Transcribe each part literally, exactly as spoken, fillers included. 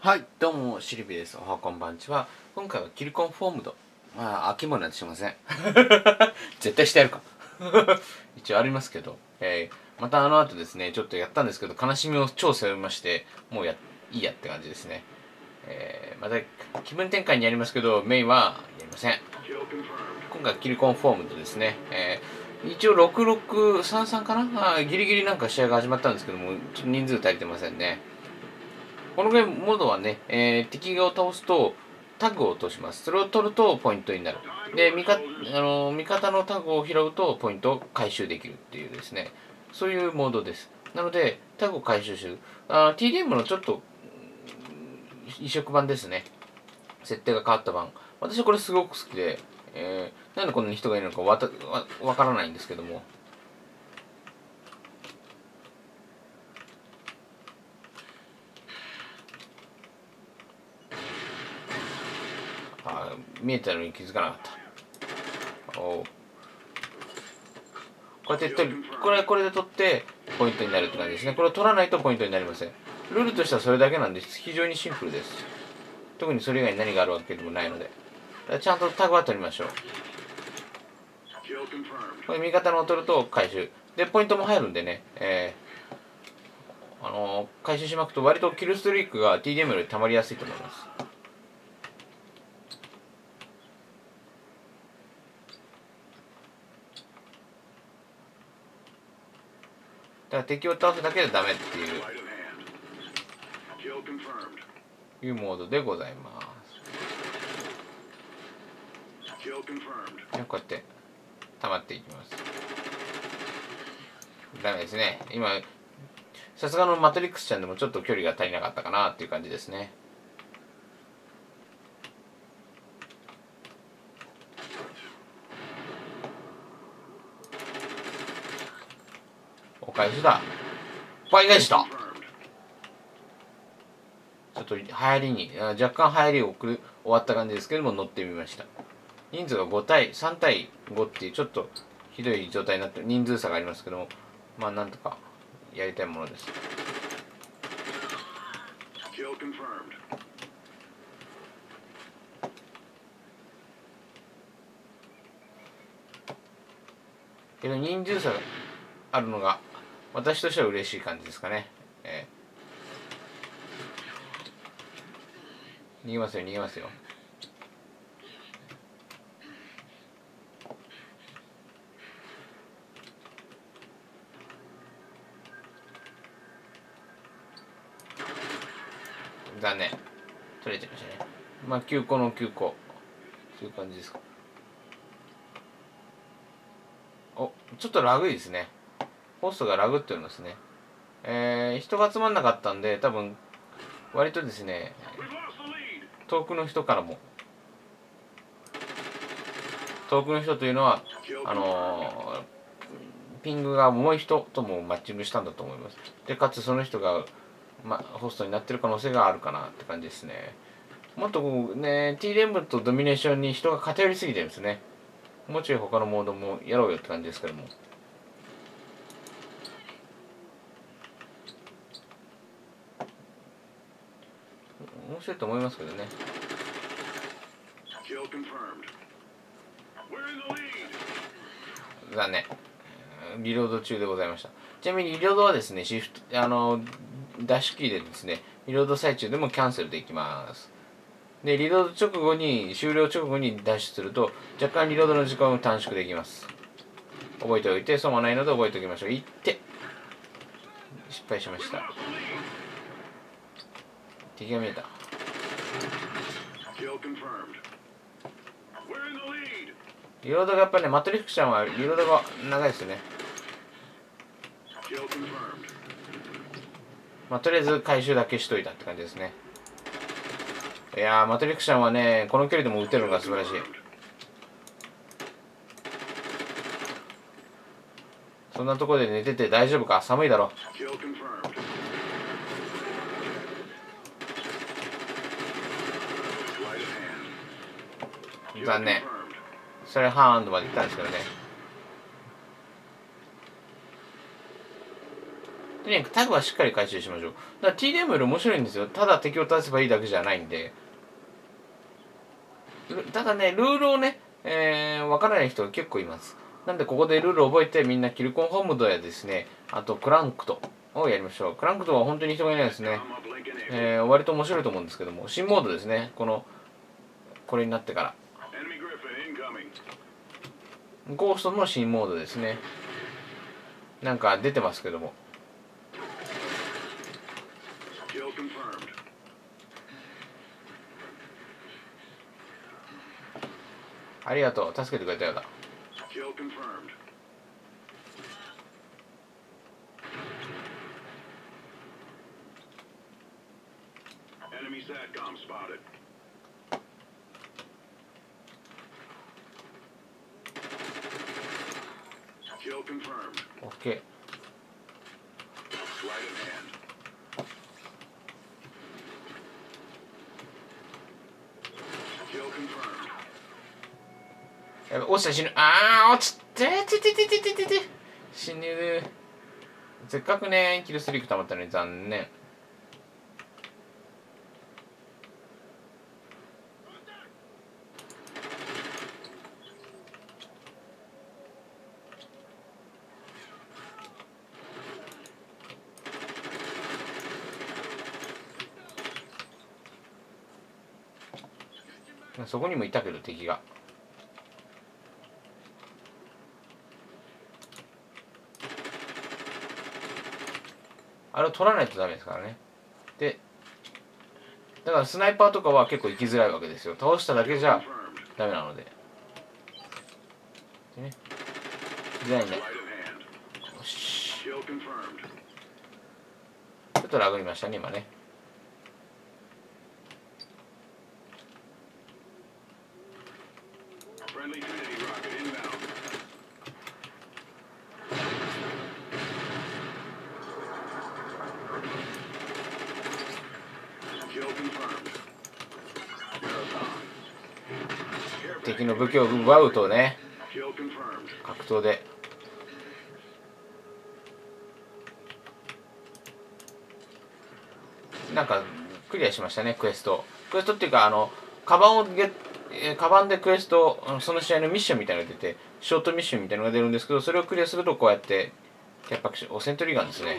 はい、どうも、シルビです。おはこんばんちは。今回はキルコンフォームド。まあ、秋物なんてしません。絶対してやるか。一応ありますけど、えー、またあの後ですね、ちょっとやったんですけど、悲しみを超背負いまして、もうや、いいやって感じですね。えー、また気分転換にやりますけど、メインはやりません。今回はキルコンフォームドですね。えー、一応ろくろくさんさんかなあ、ギリギリなんか試合が始まったんですけども、ちょっと人数足りてませんね。このゲームモードはね、えー、敵を倒すとタグを落とします。それを取るとポイントになる。で、味方あの味方のタグを拾うとポイントを回収できるっていうですね、そういうモードです。なので、タグを回収する。あ ティーディーエム のちょっと移植版ですね。設定が変わった版。私はこれすごく好きで、えー、なんでこんなに人がいるのかわたわわからないんですけども。あ見えたのに気づかなかった。おうこうやって取り、これこれで取ってポイントになるって感じですね。これを取らないとポイントになりません。ルールとしてはそれだけなんです。非常にシンプルです。特にそれ以外に何があるわけでもないので。ちゃんとタグは取りましょう。これ味方のを取ると回収。で、ポイントも入るんでね、えー、あのー、回収しまくと割とキルストリークが ティーディーエム より溜まりやすいと思います。だから敵を倒すだけでダメっていういうモードでございます。こうやって溜まっていきます。ダメですね。今さすがのマトリックスちゃんでもちょっと距離が足りなかったかなっていう感じですね。お返しだ。倍返しだ。ちょっと流行りに若干流行りを送る終わった感じですけども、乗ってみました。人数がご対さん対ごっていうちょっとひどい状態になって人数差がありますけども、まあなんとかやりたいものです。けど人数差があるのが私としては嬉しい感じですかね。えー、逃げますよ逃げますよ。残念。取れちゃいましたね。まあきゅうこのきゅうこ。そういう感じですか。お、ちょっとラグいですね。ホストがラグっておりますね。えー、人が集まんなかったんで、多分割とですね、遠くの人からも、遠くの人というのは、あのー、ピングが重い人ともマッチングしたんだと思います。で、かつその人が、ま、ホストになってる可能性があるかなって感じですね。もっとこうね、ティーディーエム とドミネーションに人が偏りすぎてるんですね。もうちょい他のモードもやろうよって感じですけども。面白いと思いますけどね。残念。リロード中でございました。ちなみにリロードはですね、シフト、あの、ダッシュキーでですね、リロード最中でもキャンセルできます。で、リロード直後に、終了直後にダッシュすると、若干リロードの時間を短縮できます。覚えておいて、損はないので覚えておきましょう。いって、失敗しました。敵が見えた。リロードがやっぱりね、マトリックスちゃんはリロードが長いですよね。まあ、とりあえず回収だけしといたって感じですね。いやー、マトリックスちゃんはね、この距離でも撃てるのが素晴らしい。そんなところで寝てて大丈夫か？寒いだろ。残念。それハンドまで行ったんですけどね。 とにかくタグはしっかり回収しましょう。だから ティーディーエム より面白いんですよ。ただ敵を倒せばいいだけじゃないんで。ただね、ルールをね、えー、分からない人が結構います。なんでここでルールを覚えてみんなキルコンホームドやですね、あとクランクトをやりましょう。クランクトは本当に人がいないですね。えー、割と面白いと思うんですけども、新モードですね。この、これになってから。ゴーストの新モードですね。なんか出てますけども。ありがとう。助けてくれたようだ。オッケー。やばい、落ちた、死ぬ。あー、落ちてててててててて死ぬ。せっかくね、キルストリーク溜まったのに残念。そこにもいたけど敵が。あれを取らないとダメですからね。で、だからスナイパーとかは結構行きづらいわけですよ。倒しただけじゃダメなので。でね。行きづらいんだ。よし。ちょっとラグりましたね、今ね。敵の武器を奪うとね、格闘でなんかクリアしましたね。クエストクエストっていうか、あのカバンをゲッカバンでクエスト、その試合のミッションみたいなのが出て、ショートミッションみたいなのが出るんですけど、それをクリアするとこうやってキャッパクション、おセントリーガンですね。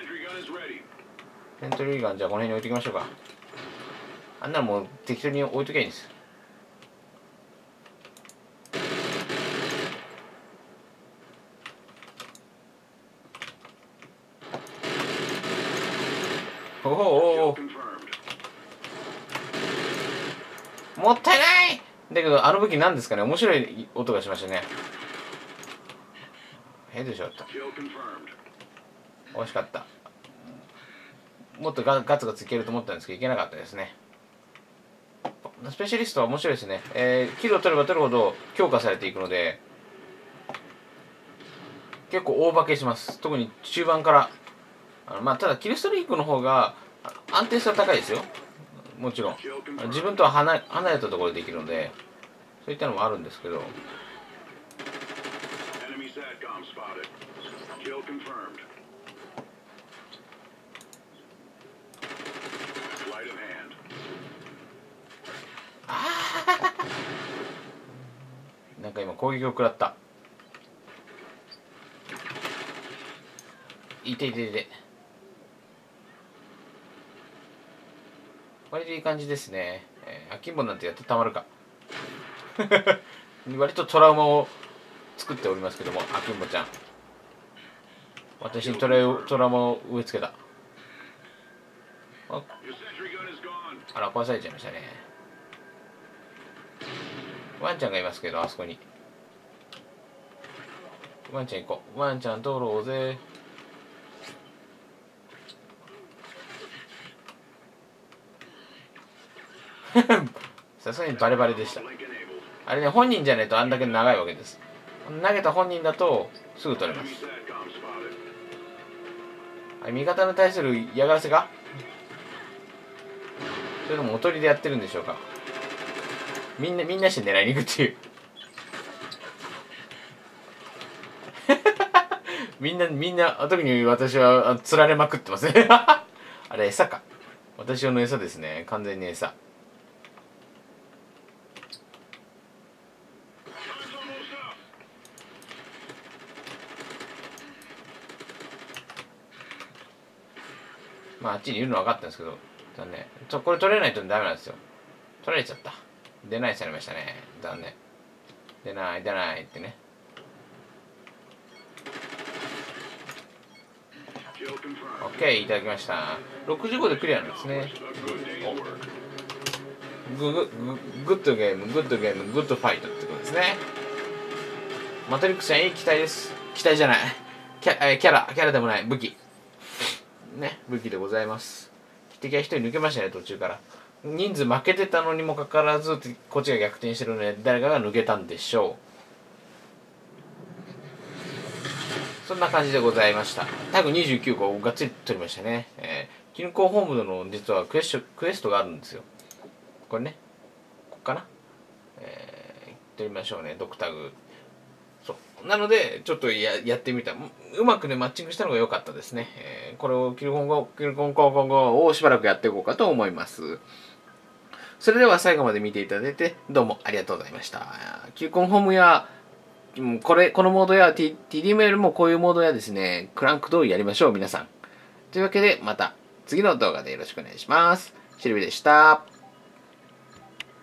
セントリーガン、じゃあこの辺に置いておきましょうか。あんなのもう適当に置いときゃいいんです。おおおお、もったいない。だけどあの武器なんですかね、面白い音がしましたね。ヘッドショット惜しかった。もっとガガツガツいけると思ったんですけどいけなかったですね。スペシャリストは面白いですね。えー、キルを取れば取るほど強化されていくので結構大化けします。特に中盤から。あのまあただキルストリークの方が安定性は高いですよ。もちろん自分とは離離れたところでできるのでそういったのもあるんですけど。なんか今攻撃を食らった。いていていて。割といい感じですね。えー、アキンボなんてやってたまるか。割とトラウマを作っておりますけども、アキンボちゃん。私にトラウトラウマを植え付けた。あ, あら、壊されちゃいましたね。ワンちゃんがいますけど、あそこに。ワンちゃん行こう。ワンちゃん通ろうぜ。さすがにバレバレでした。あれね、本人じゃないとあんだけ長いわけです。投げた本人だとすぐ取れます。あれ味方に対する嫌がらせか、それともおとりでやってるんでしょうか。みんなみんなして狙いに行くっていうみんなみんな特に私は釣られまくってますねあれ餌か、私用の餌ですね、完全に餌。まああっちにいるの分かったんですけど、残念。ちょこれ取れないとダメなんですよ。取られちゃった。出ないされましたね。残念。出ない出ないってね。オッケー、いただきました。ろくじゅうごでクリアなんですね。グググッドゲーム、グッドゲーム、グッドファイトってことですね。マトリックスはいい期待です。期待じゃない。キャキャラ、キャラでもない、武器。ね、武器でございます。敵が一人抜けましたね、途中から。人数負けてたのにもかかわらず、こっちが逆転してるので、誰かが抜けたんでしょう。そんな感じでございました。タグにじゅうきゅうこをがっつり取りましたね。えー、キルコンホームドの実はクエストクエストがあるんですよ。これね、こっかな。えー、取りましょうね、ドクタグ。そうなのでちょっと や, やってみた、うまくねマッチングしたのが良かったですね、えー、これをキルコンゴキルコンコンコンゴをしばらくやっていこうかと思います。それでは最後まで見ていただいてどうもありがとうございました。キルコンホームやこれこのモードや ティーディー メールもこういうモードやですねクランク通りやりましょう皆さん。というわけでまた次の動画でよろしくお願いします。シルビでした。